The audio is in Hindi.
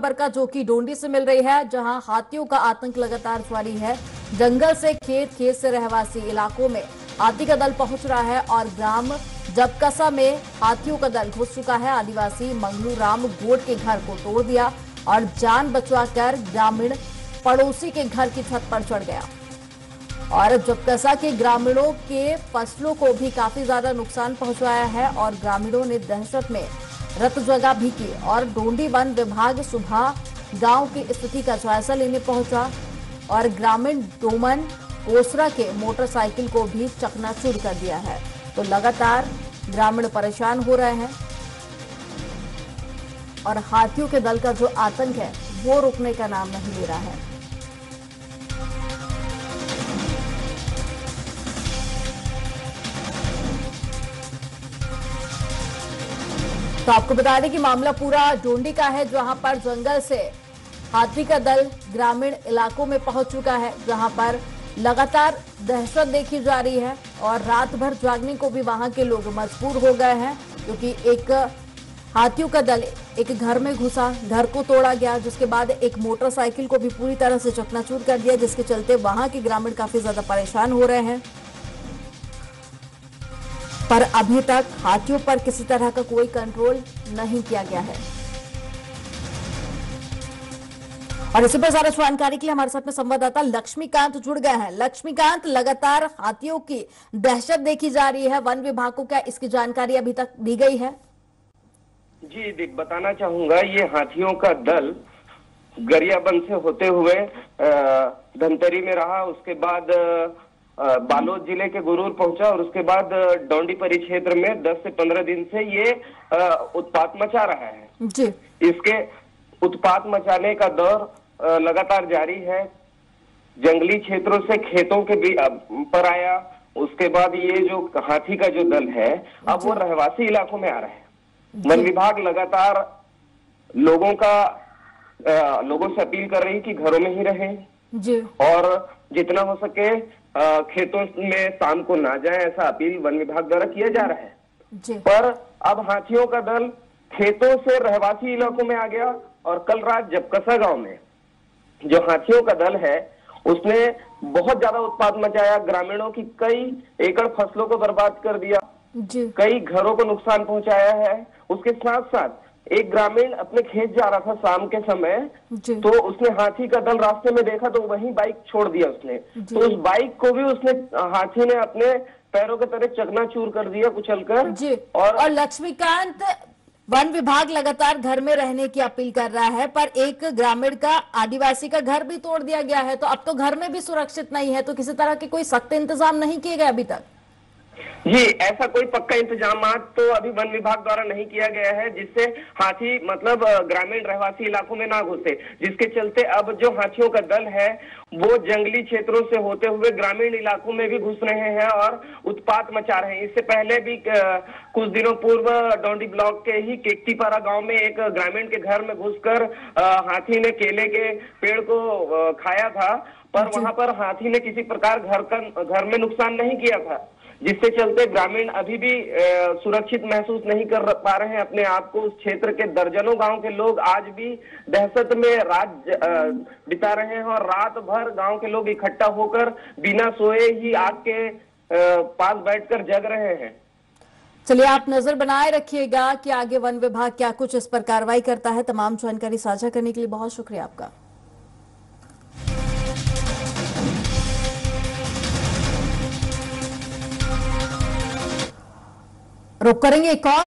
खबर का जो कि डोंडी से मिल रही है, जहां हाथियों का आतंक लगातार जारी है। जंगल से खेत से रहवासी इलाकों में हाथी का दल पहुंच रहा है और ग्राम जबकसा में हाथियों का दल घुस चुका है। आदिवासी मंगलू राम गोड के घर को तोड़ दिया और जान बचाकर ग्रामीण पड़ोसी के घर की छत पर चढ़ गया और जबकसा के ग्रामीणों के फसलों को भी काफी ज्यादा नुकसान पहुंचाया है और ग्रामीणों ने दहशत में रत जगह भी की और डोंडी वन विभाग सुबह गांव की स्थिति का जायजा लेने पहुंचा और ग्रामीण डोमन कोसरा के मोटरसाइकिल को भी चकनाचूर कर दिया है। तो लगातार ग्रामीण परेशान हो रहे हैं और हाथियों के दल का जो आतंक है वो रुकने का नाम नहीं ले रहा है। तो आपको बता दें कि मामला पूरा डोंडी का है, जहां पर जंगल से हाथी का दल ग्रामीण इलाकों में पहुंच चुका है, जहां पर लगातार दहशत देखी जा रही है और रात भर जागने को भी वहां के लोग मजबूर हो गए हैं, क्योंकि एक हाथियों का दल एक घर में घुसा, घर को तोड़ा गया, जिसके बाद एक मोटरसाइकिल को भी पूरी तरह से चकनाचूर कर दिया, जिसके चलते वहां के ग्रामीण काफी ज्यादा परेशान हो रहे हैं। पर अभी तक हाथियों पर किसी तरह का कोई कंट्रोल नहीं किया गया है। और इसी पर ज्यादा जानकारी के लिए हमारे साथ में संवाददाता लक्ष्मीकांत जुड़ गए हैं। लक्ष्मीकांत, लगातार हाथियों की दहशत देखी जा रही है, वन विभाग को क्या इसकी जानकारी अभी तक दी गई है? जी देख, बताना चाहूंगा, ये हाथियों का दल गरियाबंद से होते हुए धनतरी में रहा, उसके बाद बालोद जिले के गुरूर पहुंचा और उसके बाद डोंडी परिक्षेत्र में 10 से 15 दिन से ये उत्पात मचा रहा है। जी। इसके उत्पात मचाने का दौर लगातार जारी है। जंगली क्षेत्रों से खेतों के पर आया, उसके बाद ये जो हाथी का जो दल है अब वो रहवासी इलाकों में आ रहा है। वन विभाग लगातार लोगों से अपील कर रही कि घरों में ही रहें जी। और जितना हो सके खेतों में शाम को ना जाएं, ऐसा अपील वन विभाग द्वारा किया जा रहा है जी। पर अब हाथियों का दल खेतों से रहवासी इलाकों में आ गया और कल रात जबकसा गांव में जो हाथियों का दल है उसने बहुत ज्यादा उत्पात मचाया, ग्रामीणों की कई एकड़ फसलों को बर्बाद कर दिया जी। कई घरों को नुकसान पहुंचाया है। उसके साथ साथ एक ग्रामीण अपने खेत जा रहा था शाम के समय, तो उसने हाथी का दल रास्ते में देखा तो वहीं बाइक छोड़ दिया उसने। तो उस बाइक को भी उसने हाथी ने अपने पैरों के तले चकनाचूर कर दिया कुचलकर। जी। और लक्ष्मीकांत, वन विभाग लगातार घर में रहने की अपील कर रहा है, पर एक ग्रामीण का, आदिवासी का घर भी तोड़ दिया गया है, तो अब तो घर में भी सुरक्षित नहीं है, तो किसी तरह के कोई सख्त इंतजाम नहीं किए गए अभी तक? जी, ऐसा कोई पक्का इंतजाम तो अभी वन विभाग द्वारा नहीं किया गया है जिससे हाथी मतलब ग्रामीण रहवासी इलाकों में ना घुसे, जिसके चलते अब जो हाथियों का दल है वो जंगली क्षेत्रों से होते हुए ग्रामीण इलाकों में भी घुस रहे हैं और उत्पात मचा रहे हैं। इससे पहले भी कुछ दिनों पूर्व डोंडी ब्लॉक के ही केकटीपारा गांव में एक ग्रामीण के घर में घुसकर हाथी ने केले के पेड़ को खाया था, पर वहां पर हाथी ने किसी प्रकार घर में नुकसान नहीं किया था, जिससे चलते ग्रामीण अभी भी सुरक्षित महसूस नहीं कर पा रहे हैं अपने आप को। उस क्षेत्र के दर्जनों गांव के लोग आज भी दहशत में रात बिता रहे हैं और रात भर गांव के लोग इकट्ठा होकर बिना सोए ही आग के पास बैठकर जग रहे हैं। चलिए, आप नजर बनाए रखिएगा कि आगे वन विभाग क्या कुछ इस पर कार्रवाई करता है। तमाम जानकारी साझा करने के लिए बहुत शुक्रिया आपका। रुक करेंगे एक और